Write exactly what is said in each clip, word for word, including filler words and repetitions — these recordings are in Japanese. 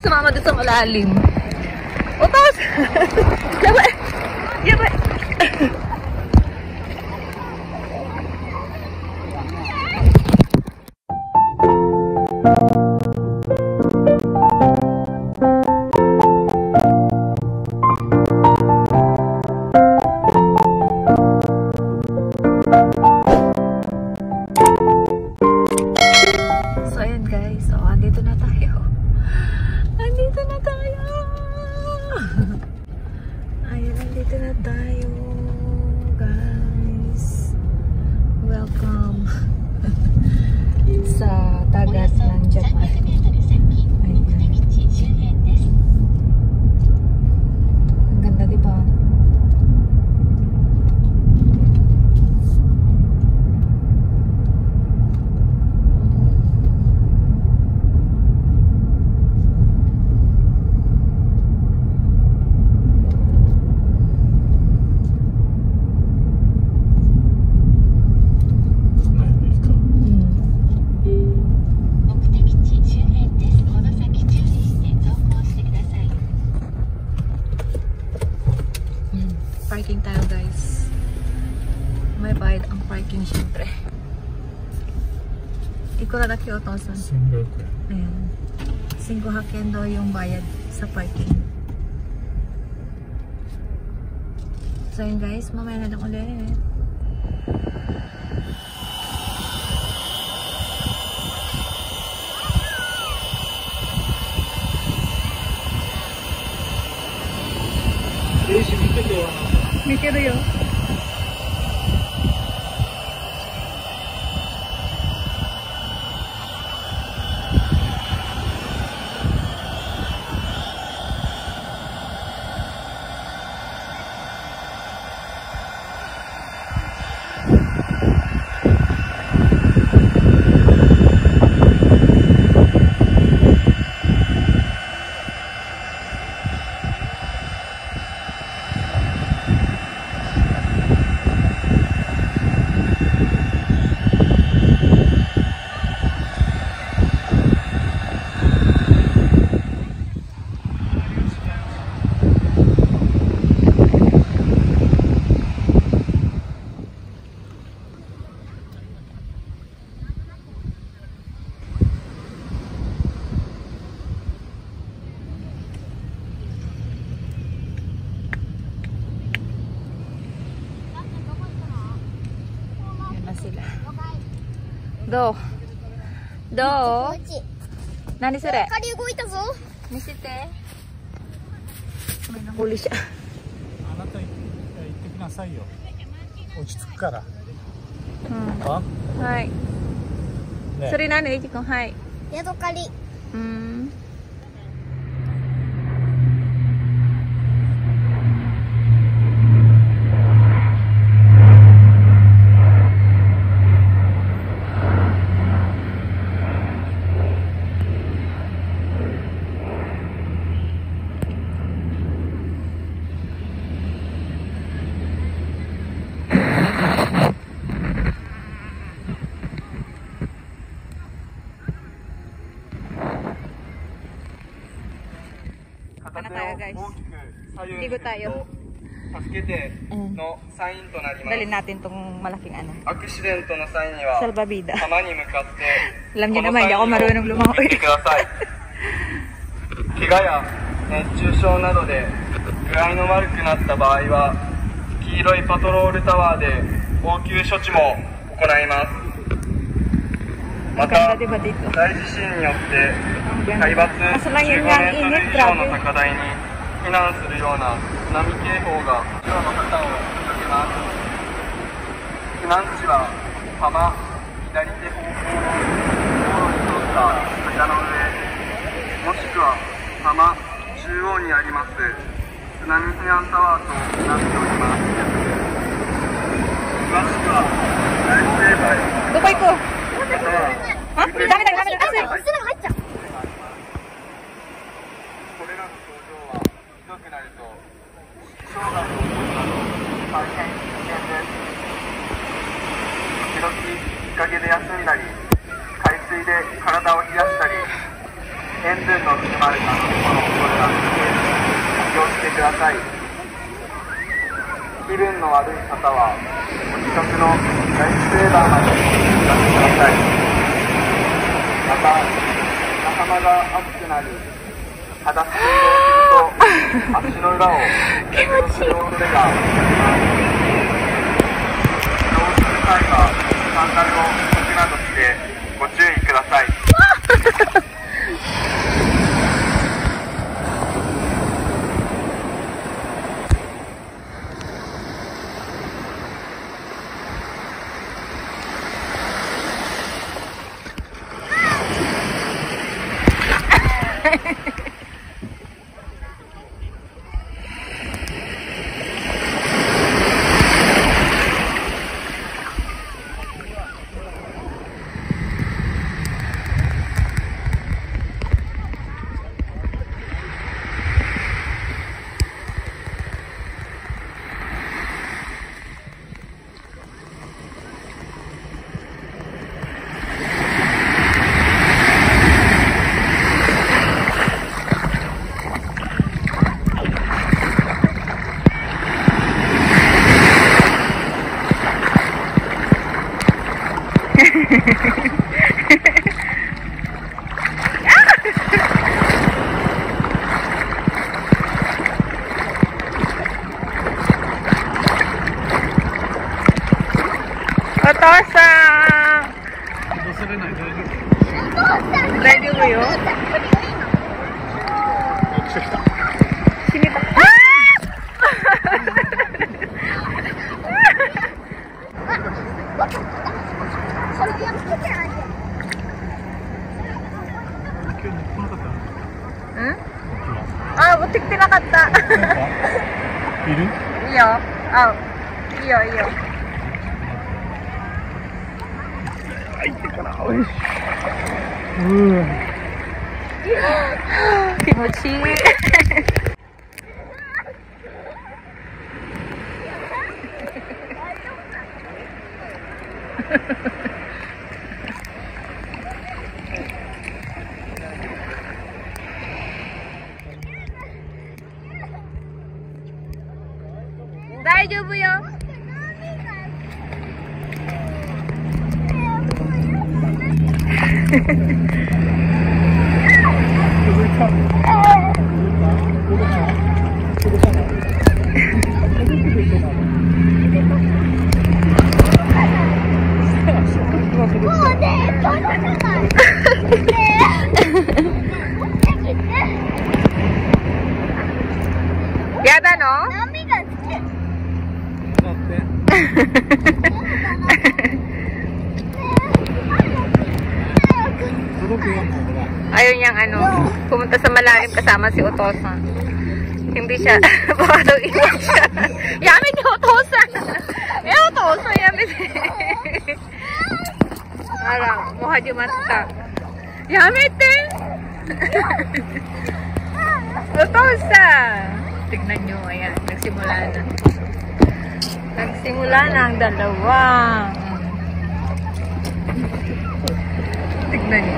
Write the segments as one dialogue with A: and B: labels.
A: Sumama doon sa malalim. Utos! Yabe! Yabe! So ayan guys, so andito na tayo. Andito na tayo. Ayan, andito na tayo guys. Welcome sa dagat ng Japan. Ayan. Ang ganda diba? Parking tayo guys. May bayad ang parking syempre. Ikura da kyo otosan? Ayan. five hakken daw yung bayad sa parking. So yun guys, mamaya na lang ulit. Mikir yo.どうどう何それ動いたぞ見せておりしゃ
B: あなた行ってきなさいよ落ち着くから、
A: うん、はい、ね、それ何いちくんはい
C: ヤドカリ
A: うんLigo tayo. Dalhin natin tong malaking ano. Salbabida. Alam niyo naman, hindi ako marunong lumangoy.
D: 怪我や熱中症などで具合の悪くなった場合は黄色いパトロールタワーで応急処置も行います。また大地震によって海抜じゅうごメートル以上の高台に避難するような津波警報が今日の方をかけます。避難地は浜左手方向道路に沿った坂の上もしくは浜中央にあります津波避難タワーとなっております。詳しくはライフセーバー
A: どこ行こうあ、ダメだダメだダメだ
C: 入っちゃう
D: これらの症状はひどくなると死傷が起こるなど大変危険です。時々日陰で休んだり海水で体を冷やしたり塩分の含まれた飲み物を取れなくて気をつけください。気分の悪い方はお近くのライフセーバーまでお出かけください。また砂浜が熱くなり裸足で移動すると足の裏を気持ちいい恐れがあります。移動する際はサンダルを履くなどしてご注意ください。
A: お父さん。大丈夫よ。死にた。うん？あ、持ってきてなかった。
B: いる？
A: いいよ。あ、いいよいいよ。
B: 入ってからおいしい。うん。
A: 気持ちいい。大丈夫よ。やだの？波が好き。Ayaw niyang ano, pumunta sa malalim kasama si Otosan. Hindi siya, baka daw iwan siya. Yamin ni Otosan! Eh, Otosan, yamin. Arang, muhajimata. Yamin din! Otosan! Tignan nyo, ayan, nagsimula na. Nagsimula na ang dalawa. Tignan nyo.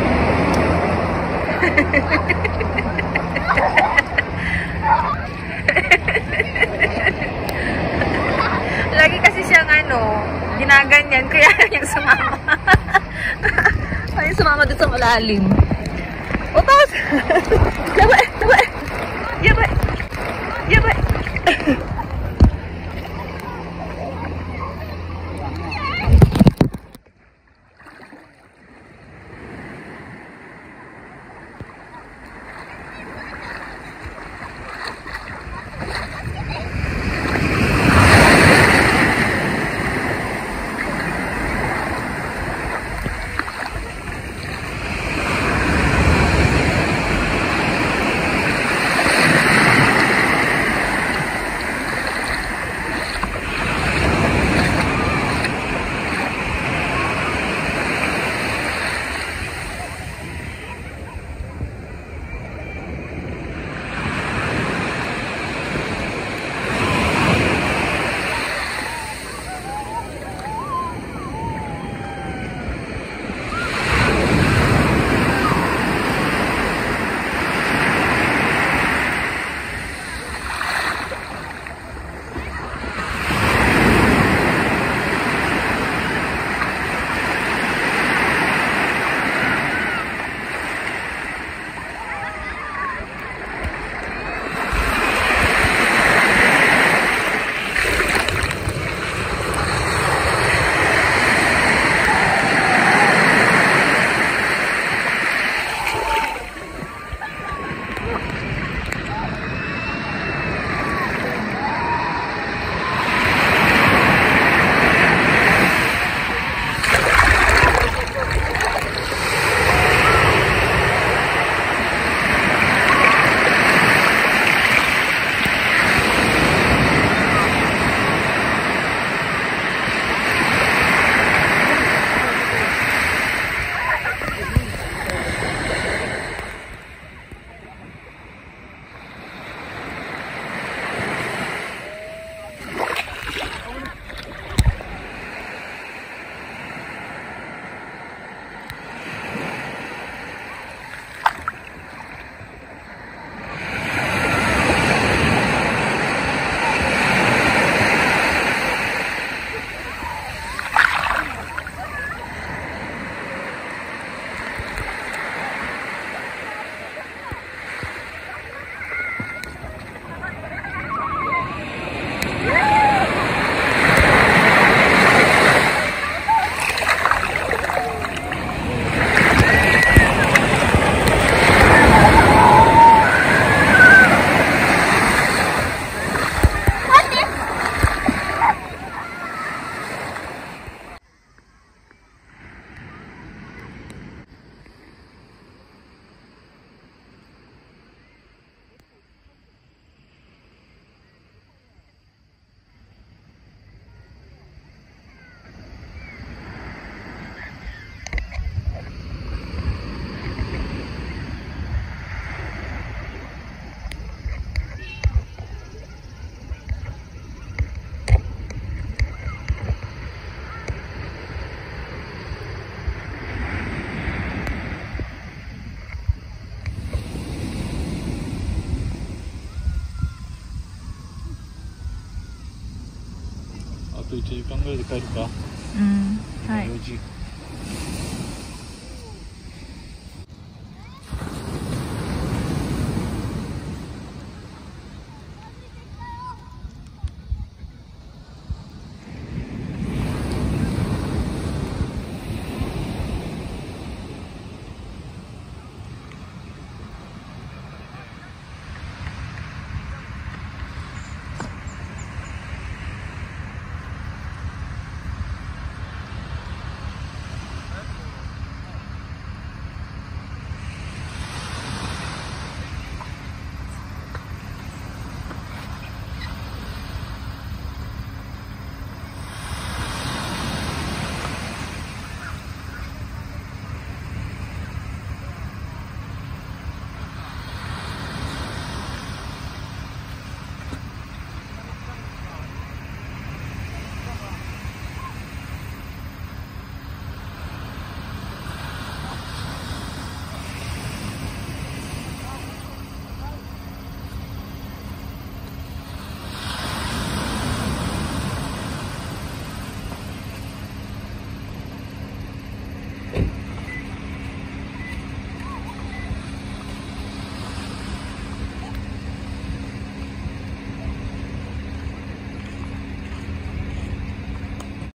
A: Lagi kasi siyang ano, ginaganyan, kaya yung sumama. Ay, sumama doon sa malalim. Otos! Yaba! Yaba! Yaba! Yaba!
B: といちじかんぐらいで帰るか。
A: うん。はい。
B: よじ。